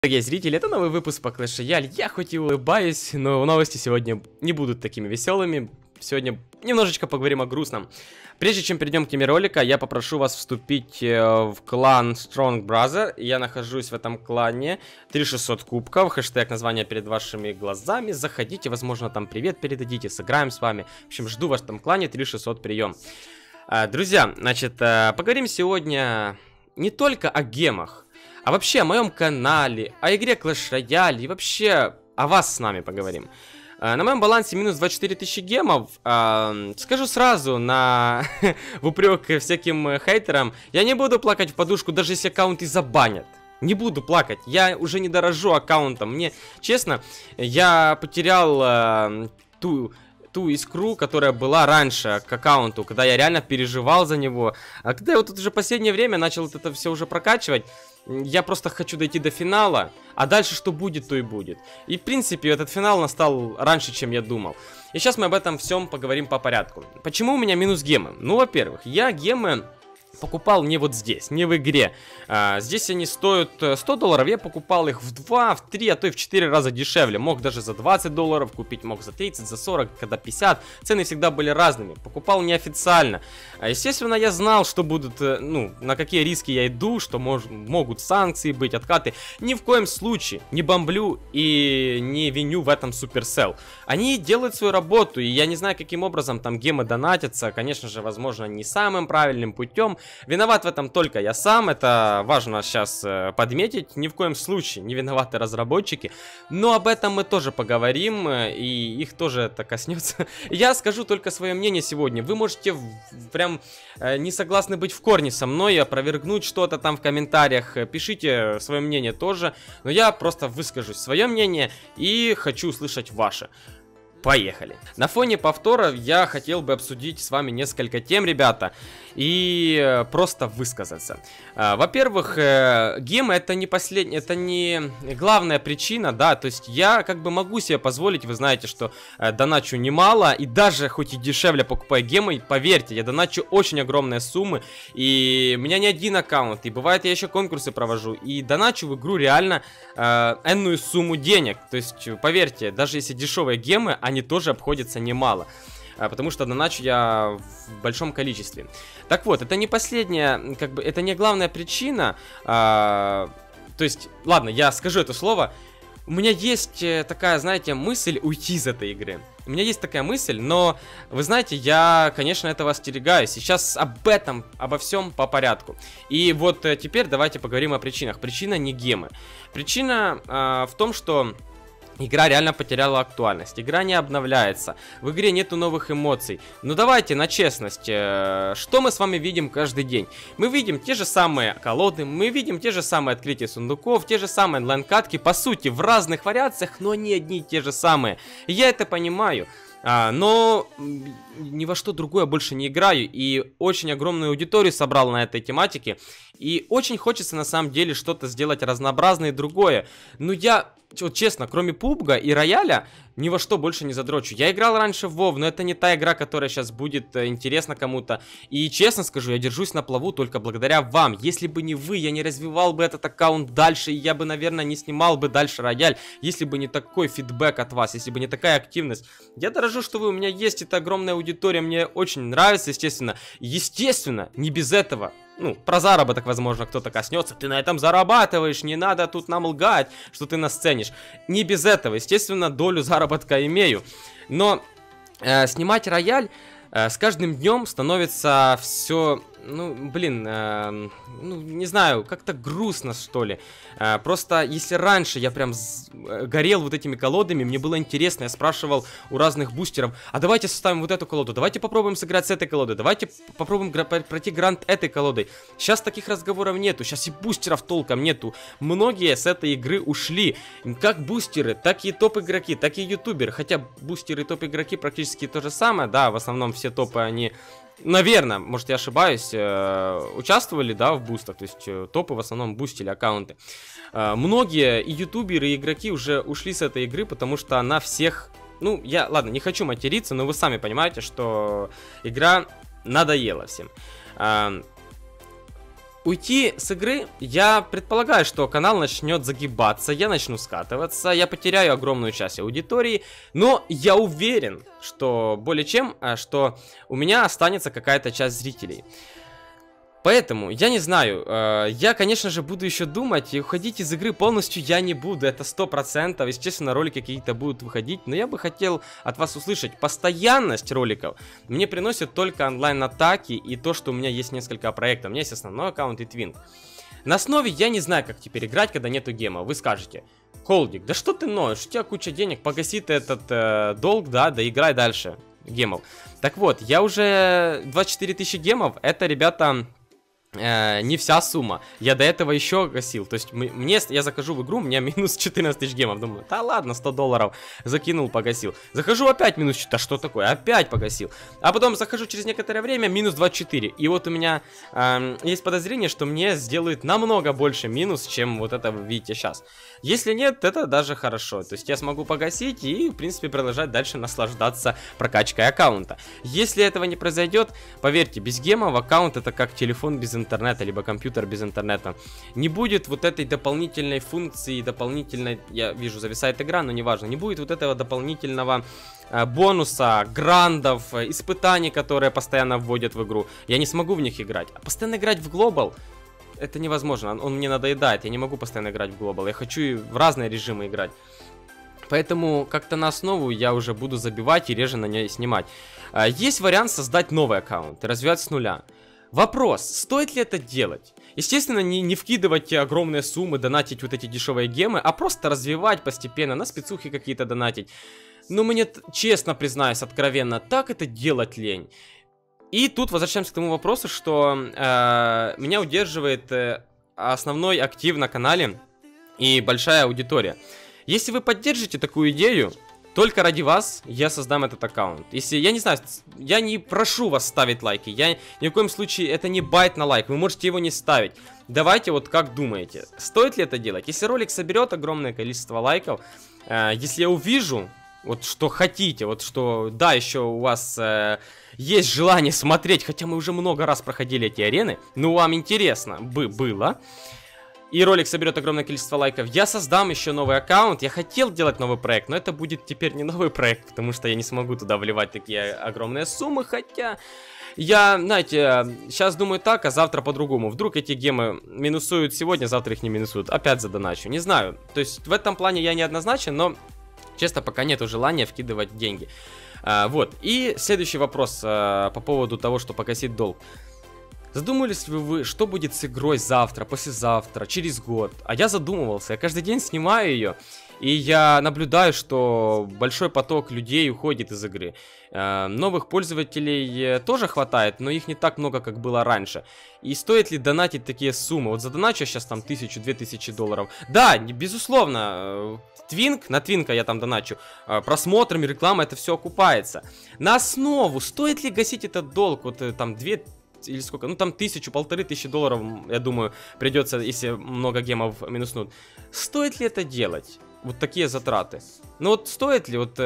Дорогие зрители, это новый выпуск по Clash Royale. Я хоть и улыбаюсь, но новости сегодня не будут такими веселыми. Сегодня немножечко поговорим о грустном. Прежде чем перейдем к теме ролика, я попрошу вас вступить в клан Strong Brother. Я нахожусь в этом клане. 3600 кубков, хэштег название перед вашими глазами. Заходите, возможно, там привет передадите, сыграем с вами. В общем, жду вас в этом клане, 3600 прием. Друзья, значит, поговорим сегодня не только о гемах, а вообще о моем канале, о игре Clash Royale и вообще о вас с нами поговорим. На моем балансе минус 24 тысячи гемов. Скажу сразу, в упрек всяким хейтерам, я не буду плакать в подушку, даже если аккаунт и забанят. Не буду плакать, я уже не дорожу аккаунтом. Мне, честно, я потерял ту искру, которая была раньше к аккаунту, когда я реально переживал за него. А когда я вот тут уже последнее время начал это все уже прокачивать, я просто хочу дойти до финала, а дальше что будет, то и будет. И в принципе этот финал настал раньше, чем я думал. И сейчас мы об этом всем поговорим по порядку. Почему у меня минус гемы? Ну, во-первых, я гемы покупал не вот здесь, не в игре. Здесь они стоят 100 долларов, я покупал их в 2, в 3, а то и в 4 раза дешевле. Мог даже за 20 долларов купить, мог за 30, за 40, когда 50. Цены всегда были разными. Покупал неофициально. Естественно, я знал, что будут, на какие риски я иду, что могут санкции быть, откаты. Ни в коем случае не бомблю и не виню в этом Supercell. Они делают свою работу, и я не знаю, каким образом там гемы донатятся. Конечно же, возможно, не самым правильным путем. Виноват в этом только я сам, это важно сейчас подметить, ни в коем случае не виноваты разработчики, но об этом мы тоже поговорим, и их тоже это коснется. Я скажу только свое мнение сегодня, вы можете прям не согласны быть в корне со мной, опровергнуть что-то там в комментариях, пишите свое мнение тоже, но я просто выскажу свое мнение и хочу услышать ваше. Поехали. На фоне повторов я хотел бы обсудить с вами несколько тем, ребята, и просто высказаться. Во-первых, гемы это не главная причина, да, то есть я как бы могу себе позволить, вы знаете, что доначу немало, и даже хоть и дешевле покупаю гемы, поверьте, я доначу очень огромные суммы, и у меня не один аккаунт, и бывает я еще конкурсы провожу, и доначу в игру реально энную сумму денег, то есть поверьте, даже если дешевые гемы, они тоже обходятся немало, потому что доначу я в большом количестве. Так вот, это не последняя, как бы, это не главная причина, то есть, ладно, я скажу это слово, у меня есть такая, знаете, мысль уйти из этой игры. У меня есть такая мысль, но, вы знаете, я, конечно, этого остерегаюсь. Сейчас обо всем по порядку. И вот теперь давайте поговорим о причинах. Причина не гемы. Причина в том, что игра реально потеряла актуальность, игра не обновляется, в игре нету новых эмоций. Ну давайте на честность, что мы с вами видим каждый день? Мы видим те же самые колоды, мы видим те же самые открытия сундуков, те же самые онлайн-катки, по сути в разных вариациях, но они одни и те же самые. И я это понимаю. Но ни во что другое больше не играю, и очень огромную аудиторию собрал на этой тематике, и очень хочется на самом деле что-то сделать разнообразное и другое. Но я, вот честно, кроме PUBG и Рояля, ни во что больше не задрочу. Я играл раньше в WoW, но это не та игра, которая сейчас будет интересна кому-то. И честно скажу, я держусь на плаву только благодаря вам. Если бы не вы, я не развивал бы этот аккаунт дальше, и я бы, наверное, не снимал бы дальше Рояль, если бы не такой фидбэк от вас, если бы не такая активность. Я дорожу, что вы у меня есть, это огромная аудитория, мне очень нравится, естественно. Естественно, не без этого. Ну, про заработок, возможно, кто-то коснется. Ты на этом зарабатываешь, не надо тут нам лгать, что ты нас ценишь. Не без этого, естественно, долю заработка имею. Но снимать Рояль с каждым днем становится все, не знаю, как-то грустно, что ли. Просто, если раньше я прям горел вот этими колодами, мне было интересно, я спрашивал у разных бустеров, а давайте составим вот эту колоду, давайте попробуем сыграть с этой колодой, давайте попробуем пройти грант этой колодой. Сейчас таких разговоров нету, сейчас и бустеров толком нету. Многие с этой игры ушли, как бустеры, так и топ-игроки, так и ютуберы, хотя бустеры и топ-игроки практически то же самое, да, в основном все топы, они... Наверное, может я ошибаюсь, участвовали, да, в бустах, то есть топы в основном бустили аккаунты. Многие и ютуберы, и игроки уже ушли с этой игры, потому что она всех... ладно, не хочу материться, но вы сами понимаете, что игра надоела всем. уйти с игры, я предполагаю, что канал начнет загибаться, я начну скатываться, я потеряю огромную часть аудитории, но я уверен, что более чем, что у меня останется какая-то часть зрителей. Поэтому, я не знаю, я, конечно же, буду еще думать, и уходить из игры полностью я не буду, это 100%, естественно, ролики какие-то будут выходить, но я бы хотел от вас услышать, постоянность роликов мне приносит только онлайн-атаки и то, что у меня есть несколько проектов, у меня есть основной аккаунт и твинг. На основе я не знаю, как теперь играть, когда нету гема, вы скажете, Холдик, да что ты ноешь, у тебя куча денег, погаси ты этот долг, да играй дальше гемов. Так вот, я уже 24 тысячи гемов, это, ребята... не вся сумма. Я до этого еще гасил. То есть я захожу в игру, у меня минус 14 тысяч гемов. Думаю, да ладно, 100 долларов. Закинул, погасил. Захожу опять минус, да что такое? Опять погасил. А потом захожу через некоторое время, минус 24. И вот у меня есть подозрение, что мне сделают намного больше минус, чем вот это вы видите сейчас. Если нет, это даже хорошо. То есть я смогу погасить и, в принципе, продолжать дальше наслаждаться прокачкой аккаунта. Если этого не произойдет, поверьте, без гемов аккаунт это как телефон без интернета, либо компьютер без интернета. Не будет вот этой дополнительной функции, дополнительной, я вижу, зависает игра, но неважно, не будет вот этого дополнительного бонуса, грандов, испытаний, которые постоянно вводят в игру. Я не смогу в них играть. А постоянно играть в глобал, это невозможно, он мне надоедает, я не могу постоянно играть в глобал, я хочу и в разные режимы играть. Поэтому как-то на основу я уже буду забивать и реже на ней снимать. Есть вариант создать новый аккаунт и развивать с нуля. Вопрос, стоит ли это делать? Естественно, не вкидывать огромные суммы, донатить вот эти дешевые гемы, а просто развивать постепенно, на спецухи какие-то донатить. Но мне, честно признаюсь, откровенно, так это делать лень. И тут возвращаемся к тому вопросу, что меня удерживает основной актив на канале и большая аудитория. Если вы поддержите такую идею, только ради вас я создам этот аккаунт. Если, я не знаю, я не прошу вас ставить лайки. Я ни в коем случае, это не байт на лайк. Вы можете его не ставить. Давайте вот как думаете, стоит ли это делать? Если ролик соберет огромное количество лайков, если я увижу, вот что хотите, вот что, да, еще у вас есть желание смотреть, хотя мы уже много раз проходили эти арены, но вам интересно было. И ролик соберет огромное количество лайков, я создам еще новый аккаунт. Я хотел делать новый проект, но это будет теперь не новый проект, потому что я не смогу туда вливать такие огромные суммы. Хотя я, знаете, сейчас думаю так, а завтра по-другому. Вдруг эти гемы минусуют сегодня, завтра их не минусуют. Опять задоначу, не знаю. То есть в этом плане я неоднозначен, но честно, пока нету желания вкидывать деньги. Вот, и следующий вопрос по поводу того, что погасить долг. Задумывались ли вы, что будет с игрой завтра, послезавтра, через год? А я задумывался, я каждый день снимаю ее, и я наблюдаю, что большой поток людей уходит из игры. Новых пользователей тоже хватает, но их не так много, как было раньше. И стоит ли донатить такие суммы? Вот задоначу сейчас там 1000-2000 долларов. Да, безусловно, твинг, на твинка я там доначу, просмотрами, рекламой это все окупается. На основу, стоит ли гасить этот долг? Вот там 2 или сколько, ну там 1000-1500 долларов, я думаю, придется, если много гемов минуснут. Стоит ли это делать? Вот такие затраты. Ну вот стоит ли? Вот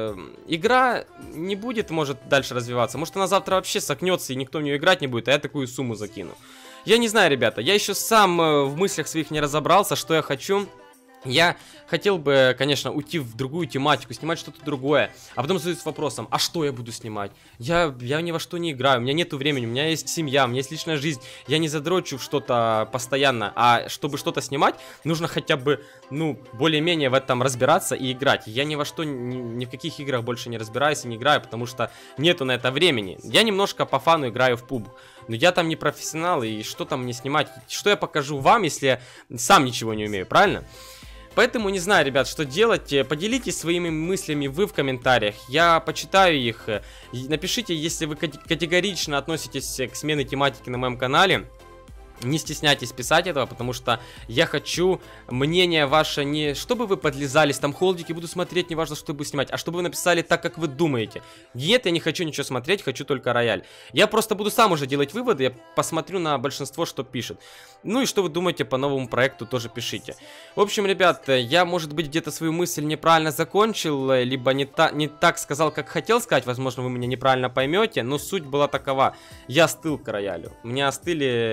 игра не будет, может, дальше развиваться. Может, она завтра вообще сохнется и никто в нее играть не будет, а я такую сумму закину. Я не знаю, ребята, я еще сам в мыслях своих не разобрался, что я хочу. Я хотел бы, конечно, уйти в другую тематику, снимать что-то другое, а потом задаюсь вопросом, а что я буду снимать? Я ни во что не играю, у меня нету времени, у меня есть семья, у меня есть личная жизнь, я не задрочу в что-то постоянно, а чтобы что-то снимать, нужно хотя бы, ну, более-менее в этом разбираться и играть. Я ни во что, ни в каких играх больше не разбираюсь и не играю, потому что нету на это времени. Я немножко по фану играю в пуб, но я там не профессионал, и что там мне снимать? Что я покажу вам, если я сам ничего не умею, правильно? Поэтому не знаю, ребят, что делать. Поделитесь своими мыслями вы в комментариях. Я почитаю их. Напишите, если вы категорично относитесь к смене тематики на моем канале. Не стесняйтесь писать этого, потому что я хочу мнение ваше не чтобы вы подлизались, там холдики буду смотреть, неважно, что буду снимать, а чтобы вы написали так, как вы думаете. Нет, я не хочу ничего смотреть, хочу только рояль. Я просто буду сам уже делать выводы, я посмотрю на большинство, что пишет. Ну и что вы думаете по новому проекту, тоже пишите. В общем, ребят, я, может быть, где-то свою мысль неправильно закончил, либо не так сказал, как хотел сказать, возможно, вы меня неправильно поймете, но суть была такова. Я остыл к роялю. У меня остыли и чувства,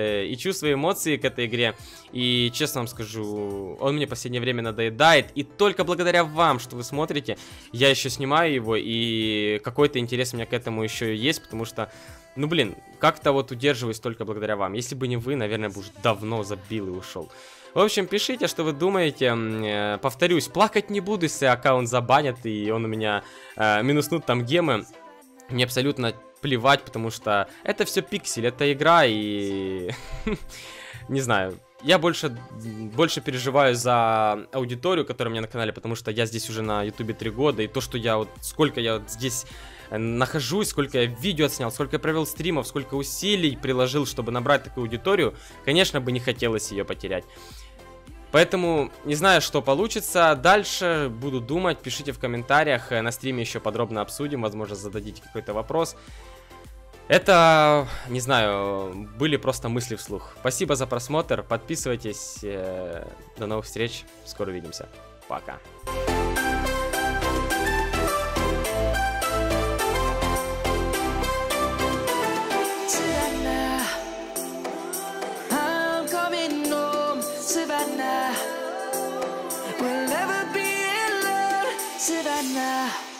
хочу свои эмоции к этой игре. И честно вам скажу, он мне в последнее время надоедает. И только благодаря вам, что вы смотрите, я еще снимаю его. И какой-то интерес у меня к этому еще есть, потому что... Ну, блин, как-то вот удерживаюсь только благодаря вам. Если бы не вы, наверное, бы уже давно забил и ушел. В общем, пишите, что вы думаете. Повторюсь, плакать не буду, если аккаунт забанят, и он у меня минуснут там гемы. Мне абсолютно плевать, потому что это все пиксель, это игра, и... Не знаю, я больше переживаю за аудиторию, которая у меня на канале, потому что я здесь уже на ютубе 3 года, и то, что я вот, сколько я вот здесь нахожусь, сколько я видео отснял, сколько я провел стримов, сколько усилий приложил, чтобы набрать такую аудиторию, конечно бы не хотелось ее потерять. Поэтому не знаю, что получится. Дальше буду думать, пишите в комментариях, на стриме еще подробно обсудим, возможно, зададите какой-то вопрос. Это, не знаю, были просто мысли вслух. Спасибо за просмотр, подписывайтесь, до новых встреч, скоро увидимся, пока. We'll never be alone, Savannah.